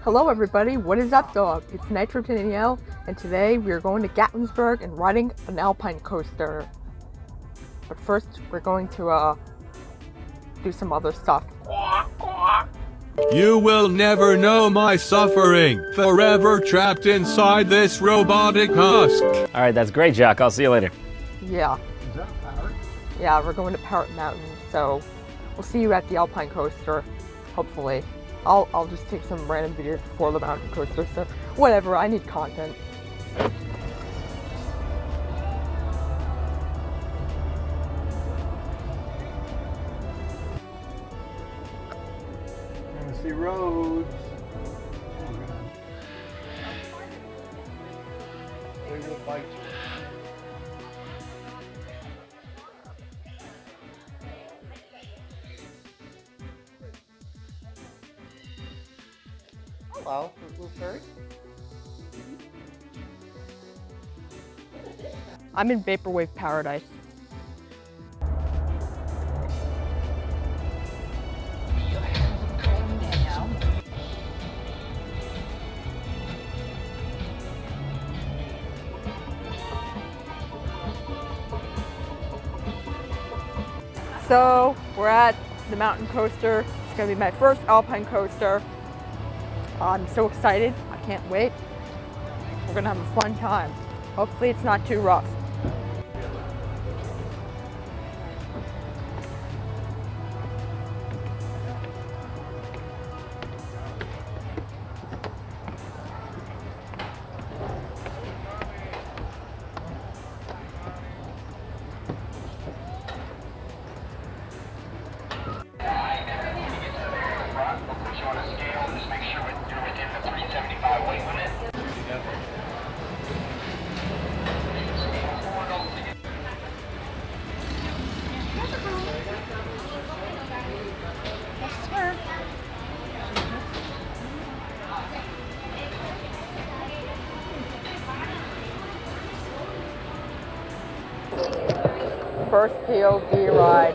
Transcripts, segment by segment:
Hello everybody, what is up dog? It's NitroDanielle, and today we are going to Gatlinsburg and riding an Alpine coaster. But first, we're going to do some other stuff. You will never know my suffering, forever trapped inside this robotic husk. Alright, that's great, Jack. I'll see you later. Yeah. Is that Parrot? Yeah, we're going to Parrot Mountain, so we'll see you at the Alpine coaster, hopefully. I'll just take some random videos before the mountain coaster, so whatever, I need content. Trying to see roads. Oh, God. They will bite you. Hello, Blue Fairy. I'm in Vaporwave Paradise. So, we're at the mountain coaster. It's gonna be my first Alpine coaster. I'm so excited, I can't wait. We're gonna have a fun time. Hopefully it's not too rough. First POV ride.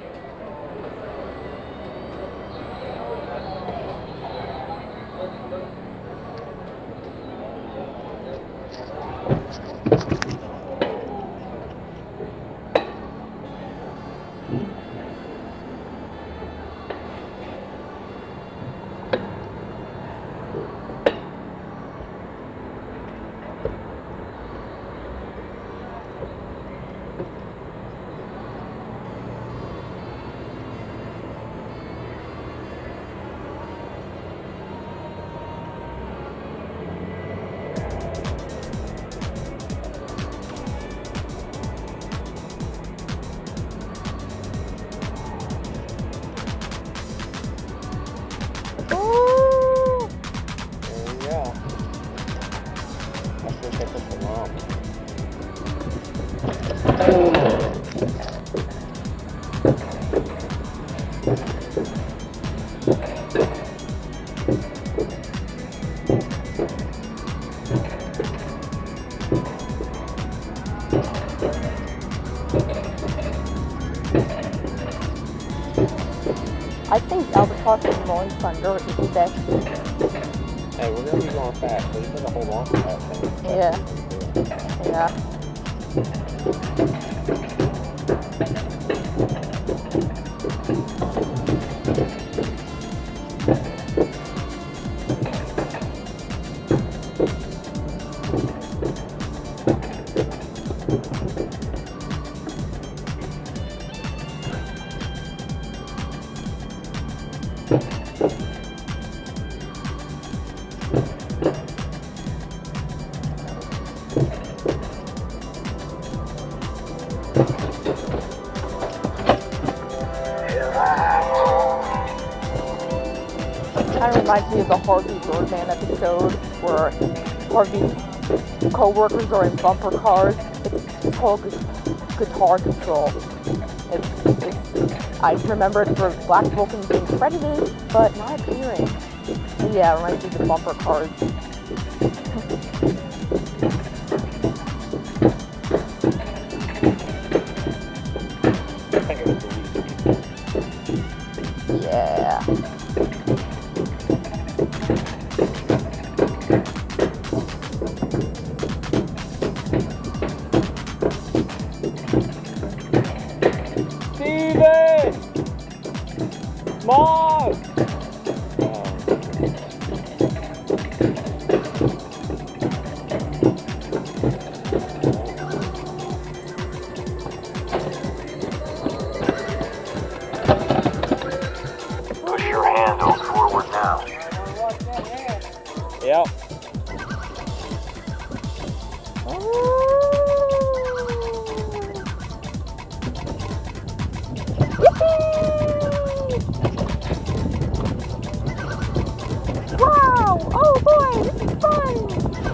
I think Albatross and Rolling Thunder is best. Hey, we're gonna be going fast, so you gotta hold on to that thing. Yeah. Yeah. Kind of reminds me of the Harvey Birdman episode where Harvey's co-workers are in bumper cars. It's called Guitar Control. I remember it for Black Vulcan being credited, but not appearing. So yeah, it reminds me of the bumper cars. Yeah. Yep. Wow! Oh boy, this is fun!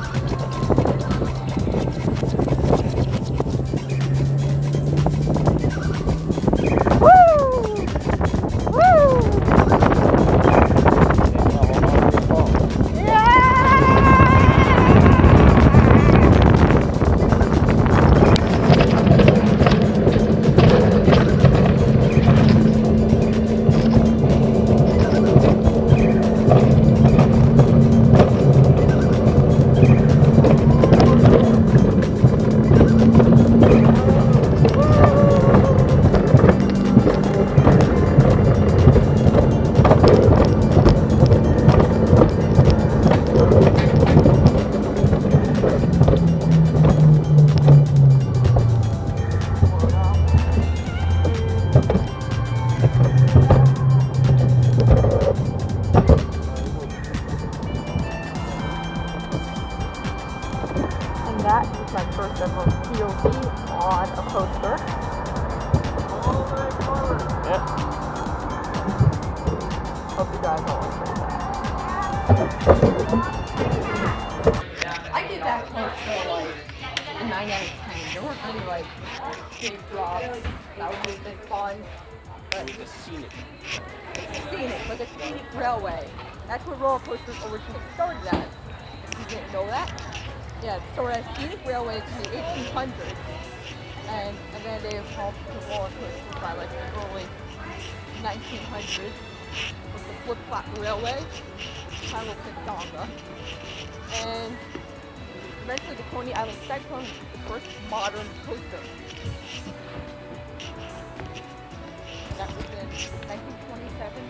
That is my first ever POV on a coaster. Yeah. Hope you guys all enjoy that. I give that coaster like a 9 out of 10. There weren't any like big drops. That was a bit fun. But It was scenic. scenic, like a scenic railway. That's what roller coasters originally started as. You didn't know that? Yeah, it started as scenic railways in the 1800s, and then they evolved to roller coasters by like the early 1900s with the flip-flop railway, kind of like Donga. And eventually the Coney Island Cyclone was the first modern coaster. That was in 1927.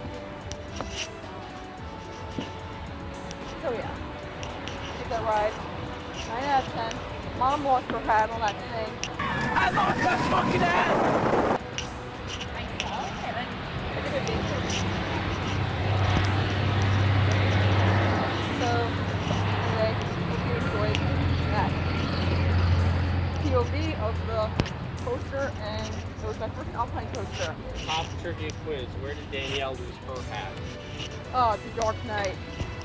So yeah, give that ride. 9 out of 10. Mom lost her hat on that thing. I lost my fucking hat! So, anyway, hope you enjoyed that POV of the coaster, and it was my first Alpine coaster. Pop trivia quiz. Where did Danielle lose her hat? Oh, it's a dark night.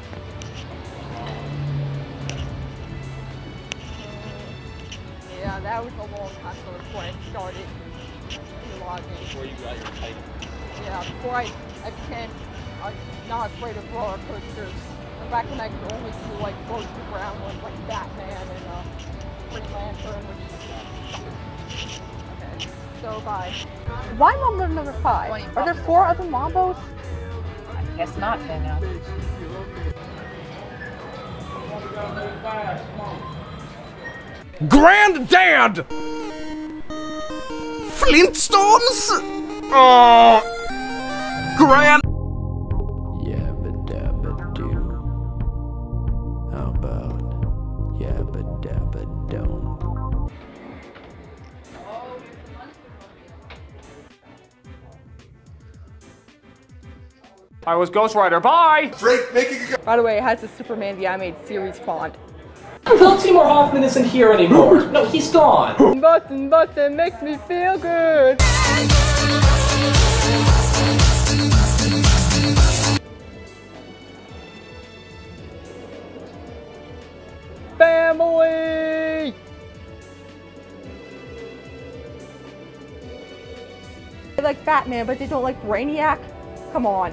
Yeah, that was a long time ago before I started vlogging. Before you got your title. Yeah, before I became not afraid of roller coasters. And back when I could only do like go to the ground ones like Batman and Green Lantern, which okay. So bye. Why Mambo number 5? Are there 4 other Mambos? I guess not, Danielle. Granddad! Flintstones? Oh, Grand. Yabba dabba doo. How about yabba dabba don't? I was Ghost Rider. Bye! By the way, it has the Superman the Animated Series font. Philip Seymour Hoffman isn't here anymore. No, he's gone. Bustin' makes me feel good. Family! They like Batman, but they don't like Brainiac? Come on.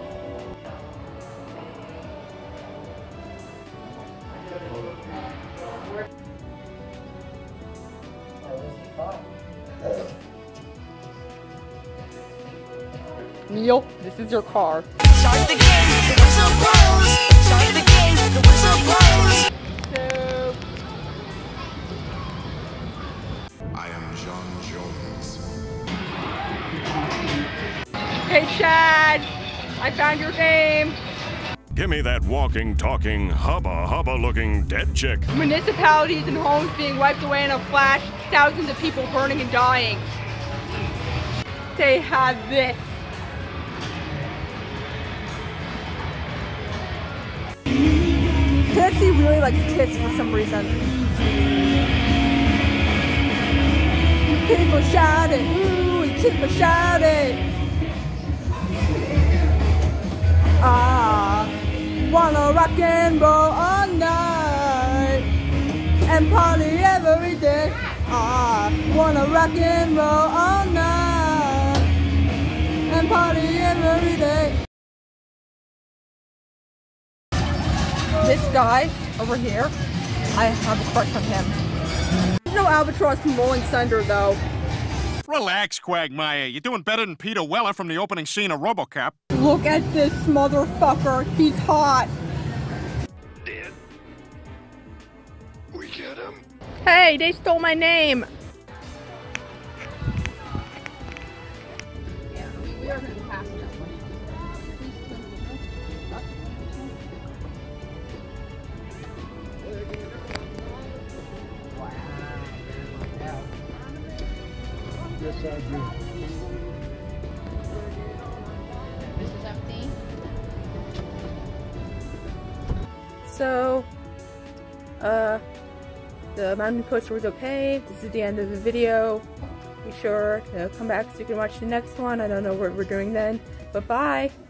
Neil, this is your car. Start the game, the whistle blows. Start the game, the whistle blows. So, I am John Jones. hey Chad, I found your game. Give me that walking, talking, hubba looking dead chick. Municipalities and homes being wiped away in a flash, thousands of people burning and dying. They had this. Pansy really likes kids for some reason. People shouting, ooh, and people shouting. Wanna rock and roll all night and party every day. Wanna rock and roll all night and party every day. This guy over here, I have a crush on him. There's no albatross from Rolling Thunder though. Relax, Quagmire. You're doing better than Peter Weller from the opening scene of RoboCop. Look at this motherfucker. He's hot. Dead. We get him. Hey, they stole my name. Yeah, we are going to pass that one. Yes, I do. This is empty. So, the mountain coaster was okay. This is the end of the video. Be sure to come back so you can watch the next one. I don't know what we're doing then, but bye.